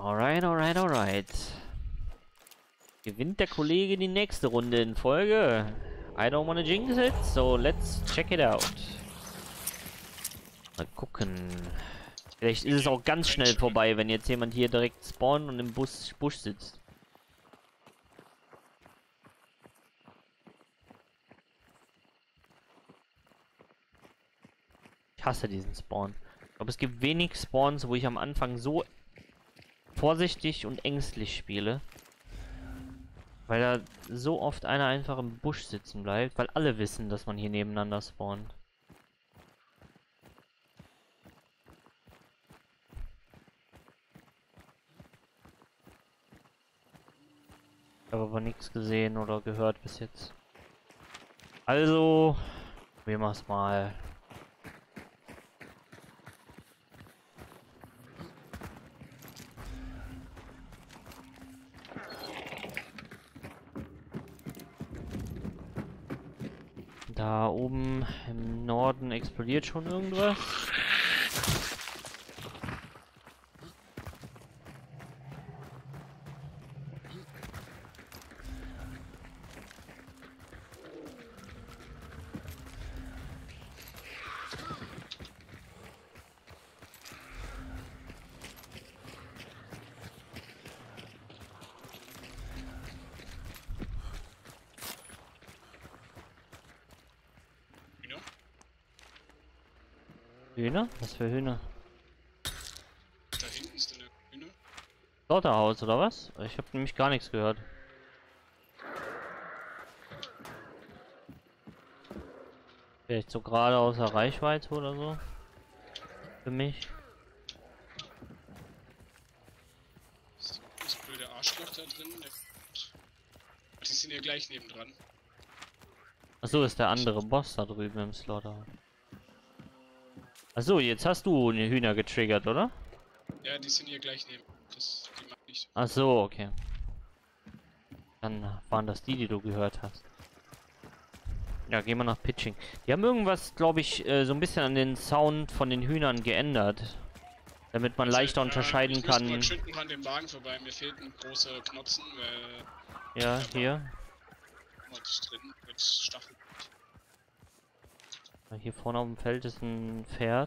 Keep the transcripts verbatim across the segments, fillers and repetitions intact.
Alright, alright, alright. Gewinnt der Kollege die nächste Runde in Folge? I don't wanna jinx it, so let's check it out. Mal gucken. Vielleicht ist es auch ganz schnell vorbei, wenn jetzt jemand hier direkt spawnt und im Bus, Busch sitzt. Ich hasse diesen Spawn. Ich glaube, es gibt wenig Spawns, wo ich am Anfang so vorsichtig und ängstlich spiele. Weil da so oft einer einfach im Busch sitzen bleibt, weil alle wissen, dass man hier nebeneinander spawnt. Ich habe aber nichts gesehen oder gehört bis jetzt. Also, wir machen's mal. Da oben im Norden explodiert schon irgendwas. Hühner? Was für Hühner? Da hinten ist eine Hühner. Slaughterhouse oder was? Ich habe nämlich gar nichts gehört. Vielleicht so gerade außer Reichweite oder so. Für mich. Das, das blöde Arschloch da drin. Der, die sind ja gleich nebendran. Achso, ist der andere Boss da drüben im Slaughterhouse. Achso, jetzt hast du eine Hühner getriggert, oder? Ja, die sind hier gleich neben. Das, die mag ich. Achso, okay. Dann waren das die, die du gehört hast. Ja, gehen wir nach Pitching. Die haben irgendwas, glaube ich, äh, so ein bisschen an den Sound von den Hühnern geändert. Damit man Also, leichter äh, unterscheiden ich kann. Ich muss mal an dem Wagen vorbei. Mir fehlt ein großer Knotzen. Äh, Ja, hier. Mods drin mit Stacheln. Hier vorne auf dem Feld ist ein Pferd.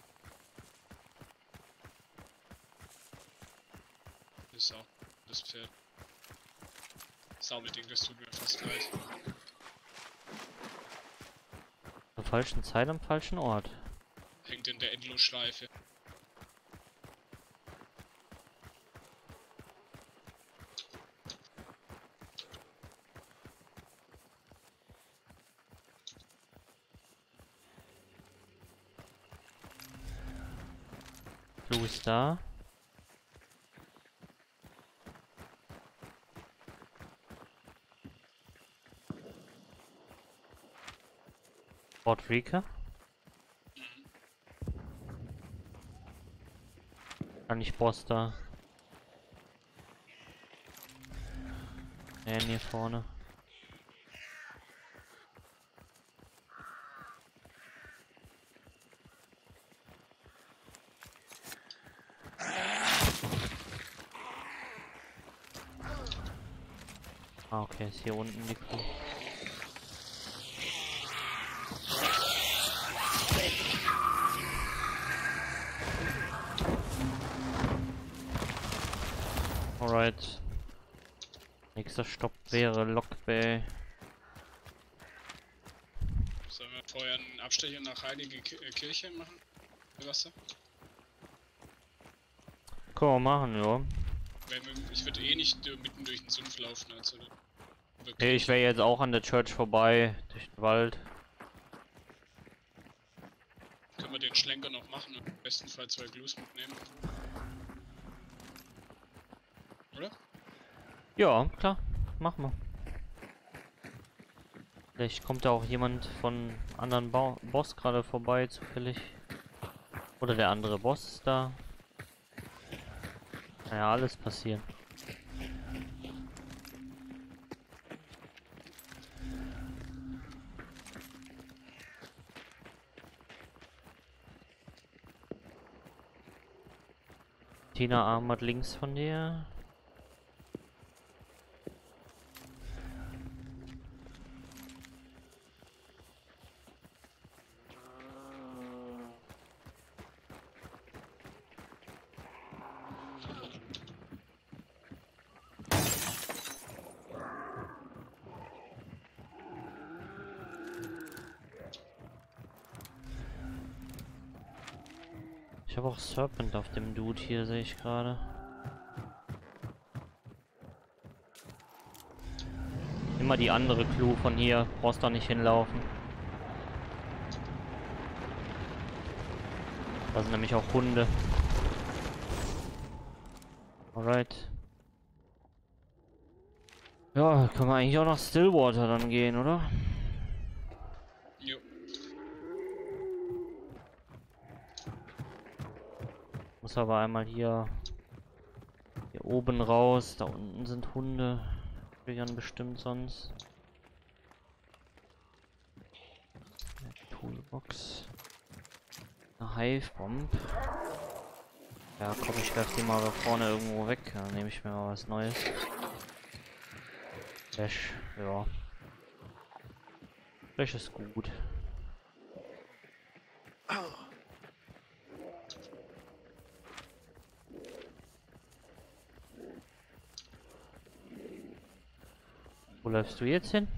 Das ist auch das Pferd. Saubelding, das tut mir fast leid. Zur falschen Zeit am falschen Ort. Hängt in der Endlosschleife. Flu ist da. Fort Rika. Kann ich Boss da. Ja, hier vorne. Ah, okay, ist hier unten die Kuh. Alright. Nächster Stopp wäre Lock Bay. Sollen wir vorher einen Abstecher nach Heilige Ki äh, Kirche machen? Wasser? Können wir machen, ja. Weil wir, ich würde eh nicht äh, mitten durch den Sumpf laufen, also. Hey, ich wäre jetzt auch an der Church vorbei, durch den Wald. Können wir den Schlenker noch machen und im besten Fall zwei Glues mitnehmen. Oder? Ja, klar. Machen wir. Vielleicht kommt da auch jemand von anderen Bo Boss gerade vorbei, zufällig. Oder der andere Boss ist da. Naja, alles passieren. Tina Armored links von dir. Ich habe auch Serpent auf dem Dude hier, sehe ich gerade. Immer die andere Clue von hier, brauchst doch nicht hinlaufen. Da sind nämlich auch Hunde. Alright. Ja, können wir eigentlich auch nach Stillwater dann gehen, oder? Jo. Muss aber einmal hier, hier oben raus. Da unten sind Hunde. Triggern bestimmt sonst. Toolbox. Eine Hive-Bomb. Ja, komm, ich werf die mal da vorne irgendwo weg. Dann nehme ich mir mal was Neues. Flash, ja. Flash ist gut. Wo läufst du jetzt hin?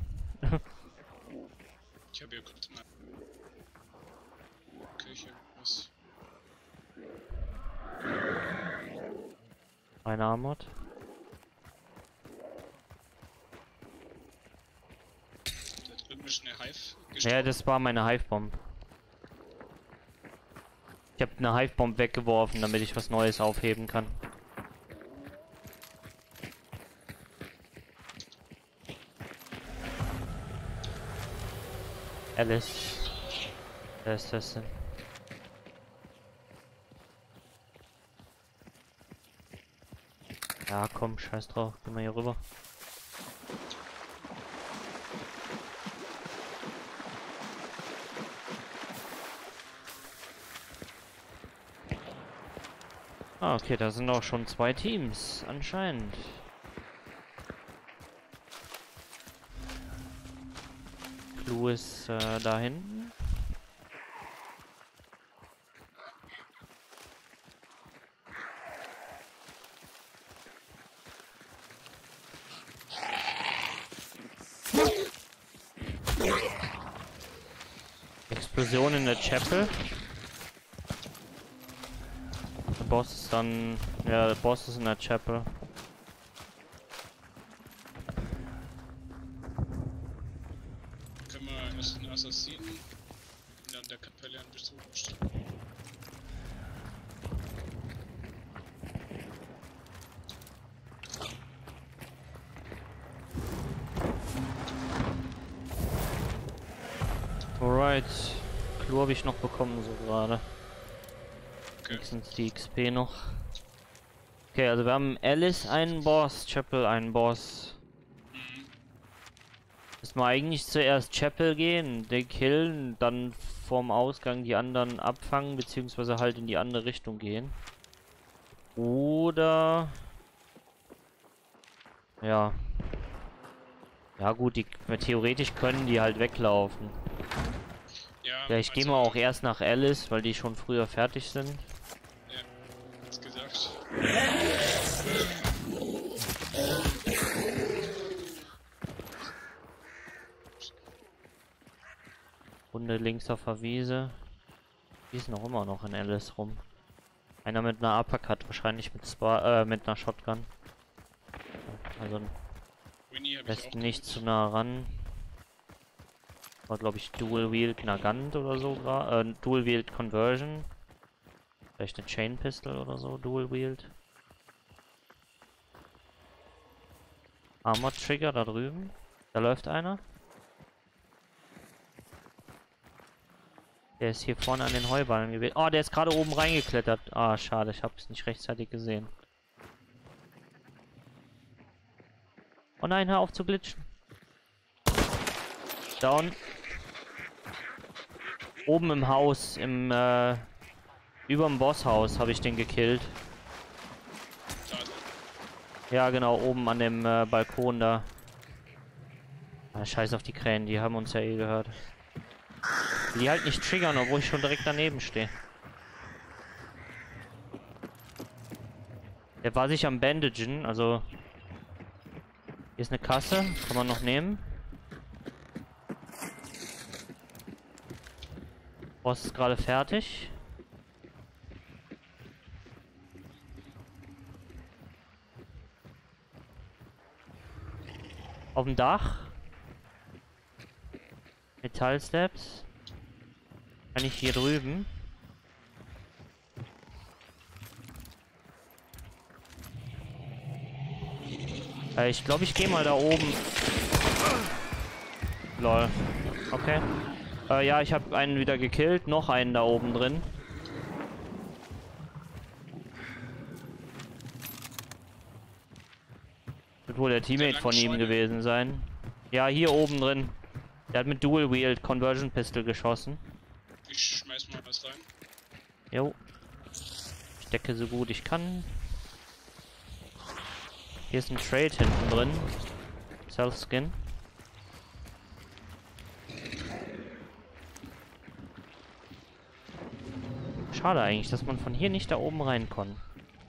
Ich habe hier kurz mal Küche, was? Eine Armut. Da drüben ist eine Hive Ja, gestorben. das war meine Hive-Bomb. Ich habe eine Hive-Bomb weggeworfen, damit ich was Neues aufheben kann. Alice. Wer ist das denn? Ja, komm, scheiß drauf. Geh mal hier rüber. Ah, okay, da sind auch schon zwei Teams, anscheinend. Clue ist äh, da hinten. Explosion in der Chapel. Der Boss ist dann... Ja, der Boss ist in der Chapel. Können wir erst einen Assassinen und an der Kapelle einen Besuch bestellen. Alright. Clue habe ich noch bekommen, so gerade. Okay. Wenigstens die X P noch. Okay, also wir haben Alice einen Boss, Chapel einen Boss. Mhm. Müssen wir eigentlich zuerst Chapel gehen, den killen, dann vorm Ausgang die anderen abfangen, beziehungsweise halt in die andere Richtung gehen. Oder... Ja. Ja gut, die, theoretisch können die halt weglaufen. Ja, Vielleicht gehen wir also, auch erst nach Alice, weil die schon früher fertig sind. Ja, hat's gesagt. Runde links auf der Wiese. Die ist noch immer noch in Alice rum. Einer mit einer Uppercut, wahrscheinlich mit Spa äh, mit einer Shotgun. Also Winnie habe ich auch lässt nicht gut. zu nah ran. War glaube ich Dual Wield Nagant oder so, äh, Dual Wield Conversion. Vielleicht eine Chain Pistol oder so, Dual Wield. Armored Trigger da drüben. Da läuft einer. Der ist hier vorne an den Heuballen gewesen. Oh, der ist gerade oben reingeklettert. Ah, schade, ich habe es nicht rechtzeitig gesehen. Oh nein, hör auf zu glitschen. Down. Oben im Haus, im, äh, überm Bosshaus habe ich den gekillt. Ja, genau, oben an dem äh, Balkon da. Ah, scheiß auf die Krähen, die haben uns ja eh gehört. Die halt nicht triggern, obwohl ich schon direkt daneben stehe. Der war sich am Bandagen, also... Hier ist eine Kasse, kann man noch nehmen. Boss ist gerade fertig. Auf dem Dach. Metallsteps. Kann ich hier drüben. Äh, ich glaube, ich gehe mal da oben. Lol. Okay. Äh, ja, ich habe einen wieder gekillt. Noch einen da oben drin. Wird wohl der Teammate von ihm gewesen sein. Ja, hier oben drin. Der hat mit Dual Wield Conversion Pistol geschossen. Ich schmeiß mal was rein. Jo. Ich decke so gut ich kann. Hier ist ein Trade hinten drin. Self-Skin. Schade eigentlich, dass man von hier nicht da oben rein kann.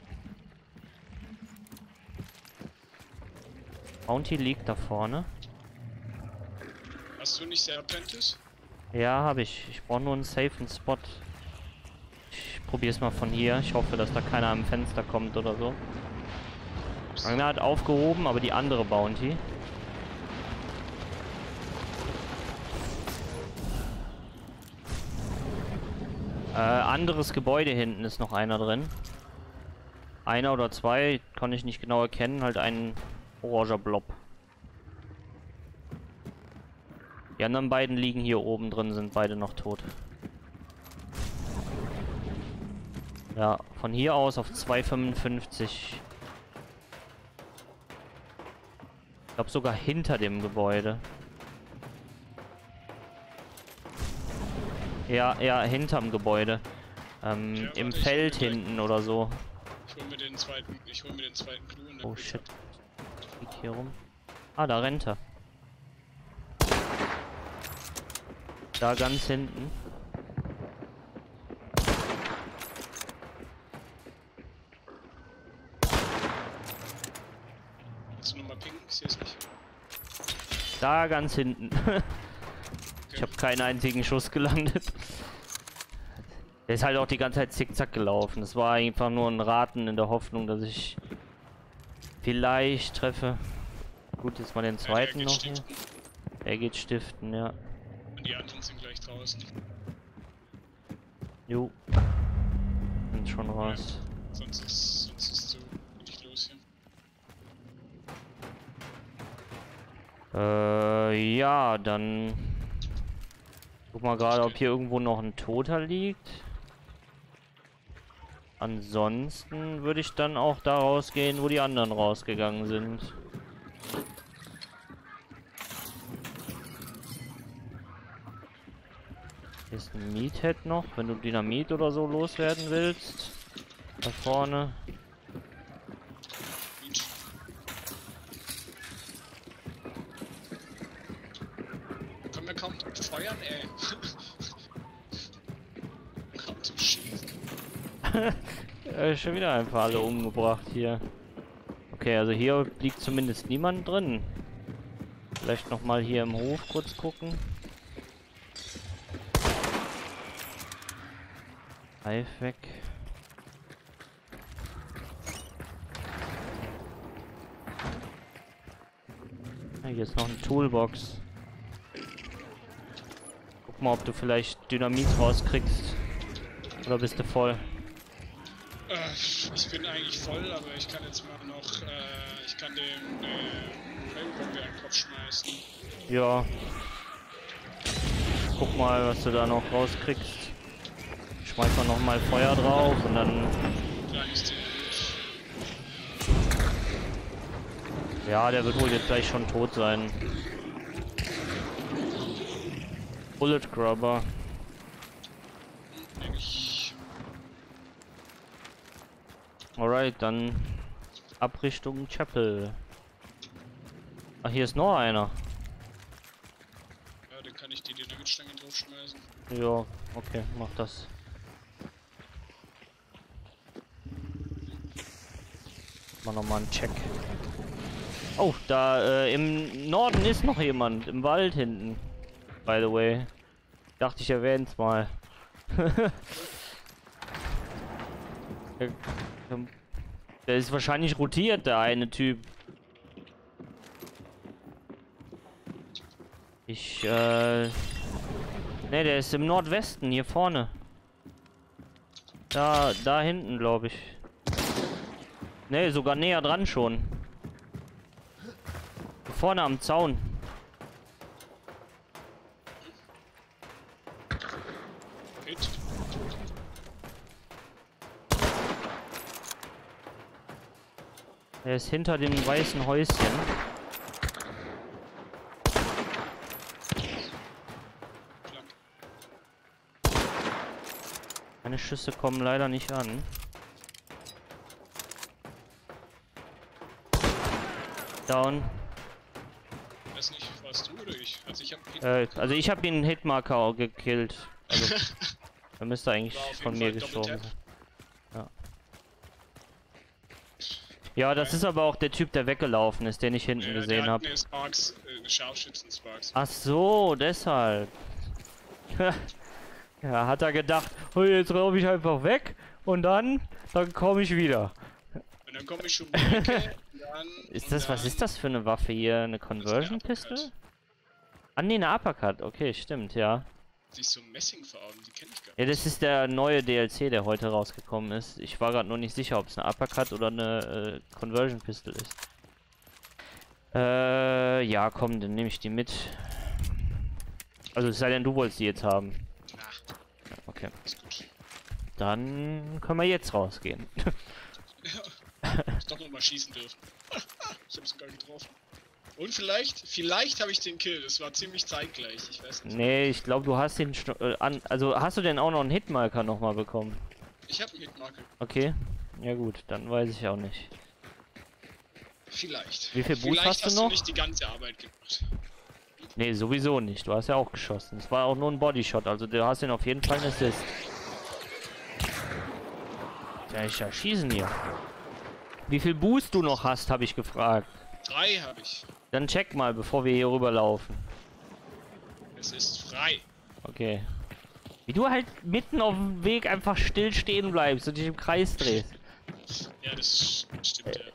Bounty liegt da vorne. Hast du nicht Serpentis? Ja, habe ich. Ich brauche nur einen safen Spot. Ich probiere es mal von hier. Ich hoffe, dass da keiner am Fenster kommt oder so. Einer hat aufgehoben, aber die andere Bounty. Äh, anderes Gebäude hinten ist noch einer drin. Einer oder zwei, kann ich nicht genau erkennen. Halt ein oranger Blob. Die anderen beiden liegen hier oben drin, sind beide noch tot. Ja, von hier aus auf zwei fünfundfünfzig. Ich glaube sogar hinter dem Gebäude. Ja, ja, hinterm Gebäude. Ähm, Ja, im warte, ich Feld hol mir hinten oder so. Ich hol mir den zweiten, ich hol mir den zweiten Clou und dann Oh geht's shit. ab. Liegt hier rum. Ah, da rennt er. Da ganz hinten. Kannst du nochmal pingen? Ich sehe es nicht. Da ganz hinten. Ich Okay. habe keinen einzigen Schuss gelandet. Der ist halt auch die ganze Zeit zickzack gelaufen. Das war einfach nur ein Raten in der Hoffnung, dass ich vielleicht treffe. Gut, jetzt mal den zweiten Ja, der noch. geht Hier. stiften. Er geht stiften, ja. Und die anderen sind gleich draußen. Jo. Sind schon raus. Sonst ist, sonst ist so nicht los hier. Äh, ja, dann... Guck mal gerade, ob hier irgendwo noch ein Toter liegt. Ansonsten würde ich dann auch da rausgehen, wo die anderen rausgegangen sind. Hier ist ein Meathead noch, wenn du Dynamit oder so loswerden willst. Da vorne. Mensch. Können wir kaum feuern, ey. Kaum zum Schießen. äh, schon wieder einfach alle umgebracht hier. Okay, also hier liegt zumindest niemand drin. Vielleicht noch mal hier im Hof kurz gucken. Reif weg. Ah, hier ist noch eine Toolbox. Guck mal, ob du vielleicht Dynamit rauskriegst. Oder bist du voll? Äh, ich bin eigentlich voll, aber ich kann jetzt mal noch, äh, ich kann dem, äh, Flamebombe an den Kopf schmeißen. Ja. Guck mal, was du da noch rauskriegst. Schmeiß mal noch mal Feuer drauf und dann... Kleines Dynamit. Ja, der wird wohl jetzt gleich schon tot sein. Bullet Grubber. Nehm ich. Alright, dann Ab Richtung Chapel. Ach, hier ist noch einer. Ja, dann kann ich die Dynamitstange draufschmeißen. Ja, okay, mach das. Mal nochmal einen Check. Oh, da äh, im Norden ist noch jemand. Im Wald hinten. By the way. Dachte ich erwähn's mal. der, der ist wahrscheinlich rotiert, der eine Typ. Ich, äh... Ne, der ist im Nordwesten, hier vorne. Da, da hinten, glaube ich. Ne, sogar näher dran schon. Hier vorne am Zaun. Hit. Er ist hinter dem weißen Häuschen. Meine Schüsse kommen leider nicht an. Down. Weiß nicht, warst du oder ich? Also ich hab Äh, also ich habe den Hitmarker auch gekillt. Also, er müsste eigentlich War auf von jeden mir Fall gestorben Doppeltap. sein. Ja. Ja, das ist aber auch der Typ, der weggelaufen ist, den ich hinten Ja, gesehen der hat habe. eine Sparks, äh, eine Scharfschützen-Sparks. Ach so, deshalb. Ja, hat er gedacht, oh, jetzt laufe ich einfach weg und dann, dann komme ich wieder. Und dann komme ich schon die Ecke, dann... Ist das, was ist das für eine Waffe hier? Eine Conversion Pistol? Ah ne, eine Uppercut. Okay, stimmt, ja. Die ist so messingfarben, die kenne ich gar nicht. Ja, das ist der neue D L C, der heute rausgekommen ist. Ich war gerade nur nicht sicher, ob es eine Uppercut oder eine äh, Conversion Pistol ist. Äh, ja, komm, dann nehme ich die mit. Also es sei denn, du wolltest die jetzt haben. Na, Okay. ist gut. Dann können wir jetzt rausgehen. Ich doch noch mal schießen dürfen. Ich hab's gar getroffen. Und vielleicht, vielleicht habe ich den Kill. Das war ziemlich zeitgleich. Ich weiß nicht. Nee, ich glaube, du hast den Sto äh, an. Also hast du denn auch noch einen Hitmarker nochmal bekommen? Ich habe einen Hitmarker. Okay. Ja gut, dann weiß ich auch nicht. Vielleicht. Wie viel Boost Vielleicht hast du hast noch? du nicht die ganze Arbeit gemacht. Nee, sowieso nicht. Du hast ja auch geschossen. Es war auch nur ein Bodyshot, also du hast den auf jeden Fall einen Assist. Ja, ich ja schießen hier. Wie viel Boost du noch hast, habe ich gefragt. Drei habe ich. Dann check mal, bevor wir hier rüberlaufen. Es ist frei. Okay. Wie du halt mitten auf dem Weg einfach still stehen bleibst und dich im Kreis drehst. Ja, das stimmt ja.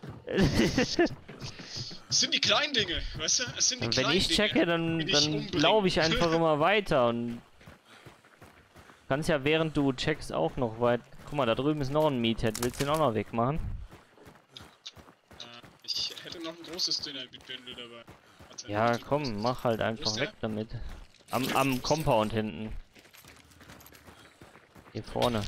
Es sind die kleinen Dinge, weißt du? Es sind die Wenn kleinen ich checke, Dinge, dann, die dich dann umbringen. laufe ich einfach immer weiter und kannst ja während du checkst auch noch weit. Guck mal, da drüben ist noch ein Meathead. Willst du den auch noch wegmachen? Äh, ich hätte noch ein großes Dynamit-Bündel dabei. Warte, Ja, warte, komm, warte. mach halt Wo einfach ist weg der? damit. Am, am Compound hinten. Hier vorne.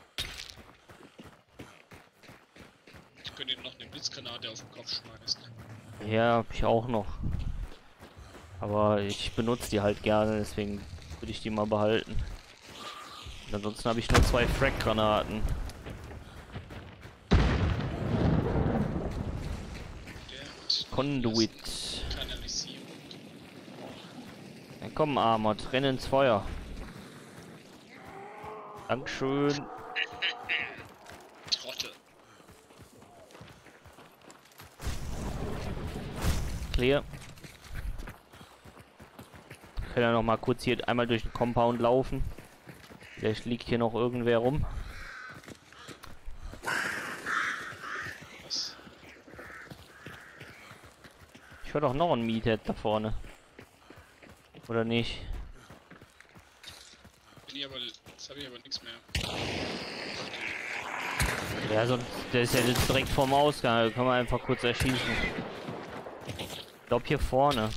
Ich könnte ihm noch eine Blitzgranate auf den Kopf schmeißen. Ja, hab ich auch noch. Aber ich benutze die halt gerne, deswegen würde ich die mal behalten. Und ansonsten habe ich nur zwei Frag-Granaten. Der hat Conduit. Kanalisierung. Ja, komm, Armut, renn ins Feuer. Dankeschön. Trottel. Clear. Ich kann ja noch mal kurz hier einmal durch den Compound laufen. Vielleicht liegt hier noch irgendwer rum. Was? Ich höre doch noch einen Meathead da vorne. Oder nicht? Bin ich aber, jetzt habe ich aber nichts mehr. Ja, sonst, der ist ja jetzt direkt vorm Ausgang. Da kann man einfach kurz erschießen. Ich glaube hier vorne.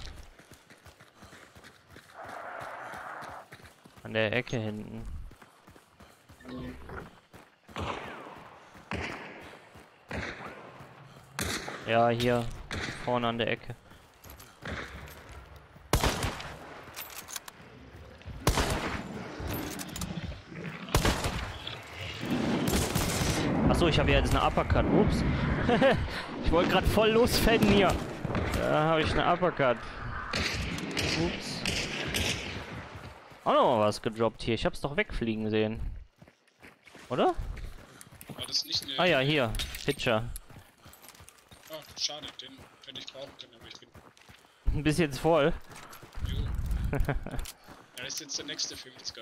An der Ecke hinten. Ja, hier vorne an der Ecke. Achso, ich habe ja jetzt eine Uppercut. Ups. Ich wollte gerade voll losfetten hier. Da habe ich eine Uppercut. Ups. Auch noch mal was gedroppt hier. Ich hab's doch wegfliegen sehen. Oder? War das nicht eine... Ah ja, hier. Pitcher. Ah, schade, den hätte ich brauchen können, aber ich bin... Ein bisschen jetzt voll. Jo. Ja, das ist jetzt der nächste fünfziger.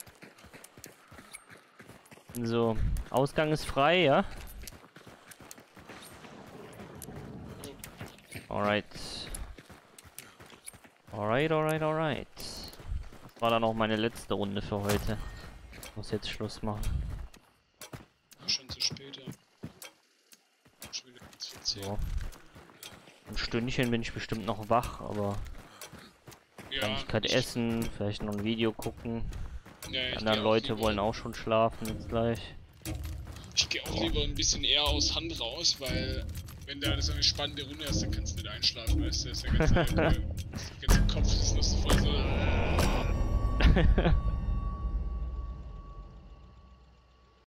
So, Ausgang ist frei, ja? Alright. Alright, alright, alright. Das war dann auch meine letzte Runde für heute. Ich muss jetzt Schluss machen. Schon zu spät, ja. Schon wieder vierzehn. So. Ein Stündchen bin ich bestimmt noch wach, aber Ja, Kleinigkeit ich- essen, vielleicht noch ein Video gucken. Ja, Die ich anderen geh auch Leute lieber- wollen auch schon schlafen jetzt gleich. Ich gehe auch lieber ein bisschen eher aus Hand raus, weil wenn da so eine spannende Runde hast, dann kannst du nicht einschlafen, weißt du? Das ist der ganze, der ganze Kopf ist nur so voll so.